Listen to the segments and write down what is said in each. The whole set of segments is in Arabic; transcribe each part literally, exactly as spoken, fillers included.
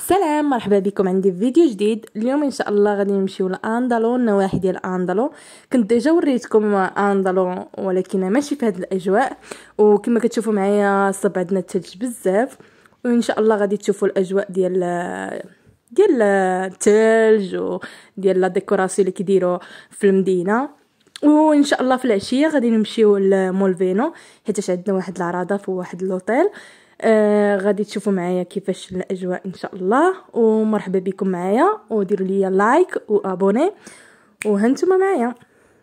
سلام، مرحبا بكم عندي في فيديو جديد. اليوم ان شاء الله غادي نمشيو لاندالو، النواحي ديال اندالو. كنت ديجا وريتكم اندالو ولكن ماشي في هذه الاجواء، وكما كتشوفوا معايا صب عندنا الثلج بزاف، وان شاء الله غادي تشوفوا الاجواء ديال ديال الثلج وديال لا ديكوراسيون اللي كيديروا في المدينه. وان شاء الله في العشيه غادي نمشيو لمول فينو، حيت عندنا واحد العراضه في واحد لوطيل. آه غادي تشوفوا معايا كيفاش الاجواء ان شاء الله. ومرحبا بكم معايا، وديروا لي لايك وابوني، وهانتوما معايا.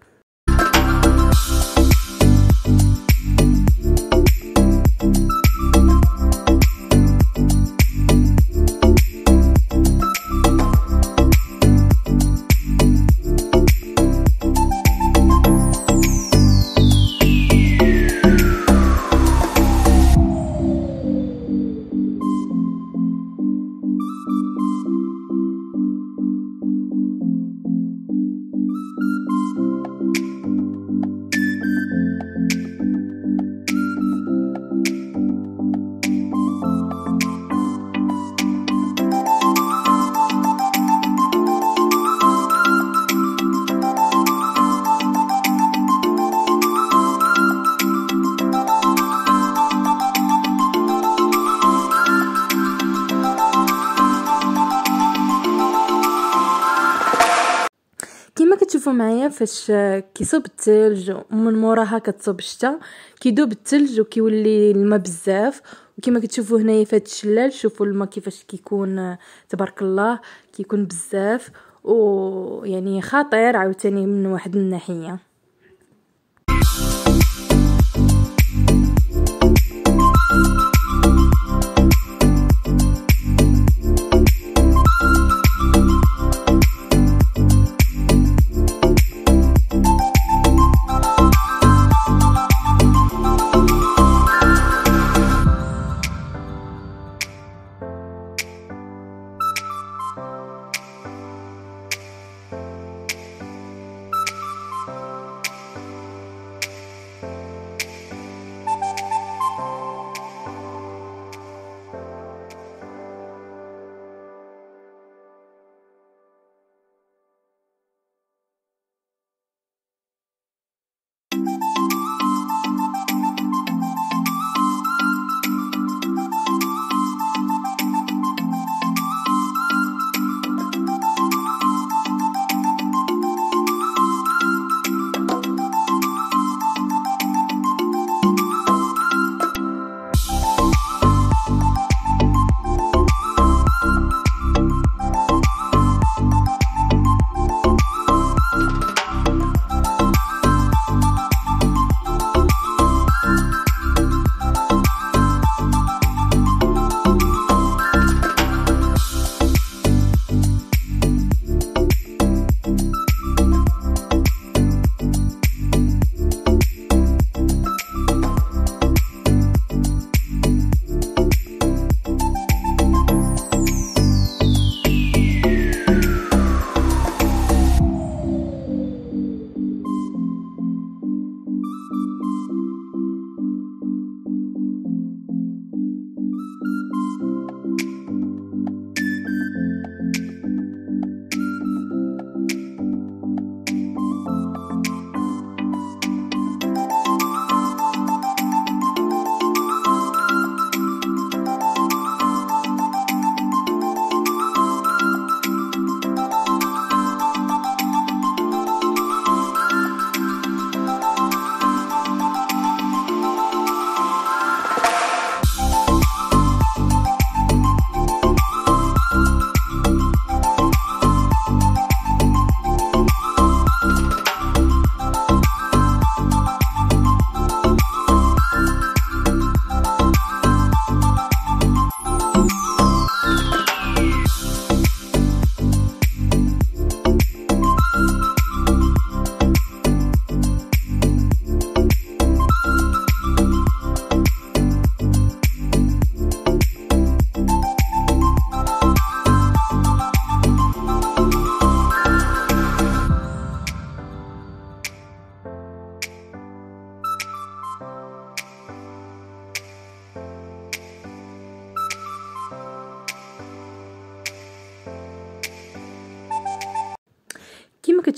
كما كتشوفوا معايا فاش كيصوب الثلج ومن موراها كتصوب الشتا، كيذوب الثلج وكيولي الماء بزاف. وكما كتشوفوا هنايا في هذا الشلال، شوفوا الماء كيفاش كيكون، تبارك الله كيكون بزاف، ويعني خطير عاوتاني من واحد الناحيه.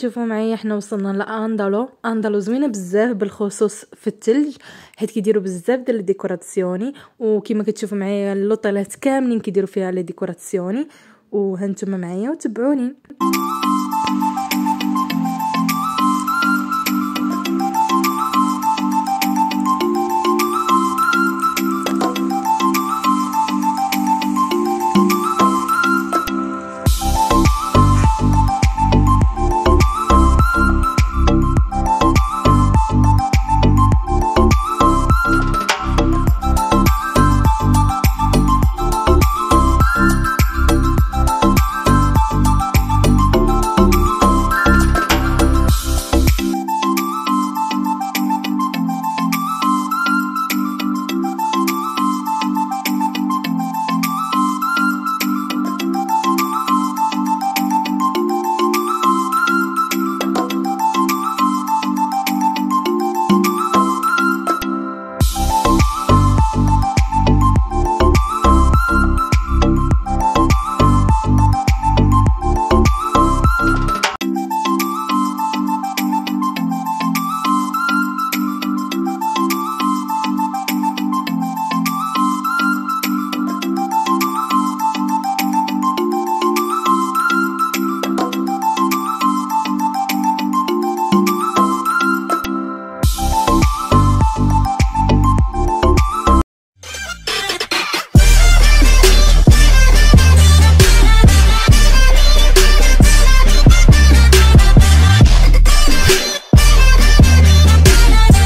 كتشوفوا معايا حنا وصلنا لاندالو. اندالو زوينه بزاف بالخصوص في الثلج، حيت كيديروا بزاف ديال الديكوراسيوني، وكما كتشوفوا معايا اللوطيلات كاملين كيديروا فيها لي ديكوراسيوني. وهانتوما معايا وتبعوني.